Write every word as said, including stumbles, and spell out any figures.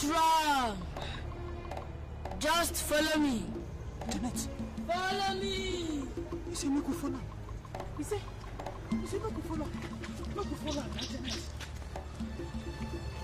What's wrong? Just follow me. Janet. Follow me. You say make you follow. You say, you say make you follow. Make you follow, Janet.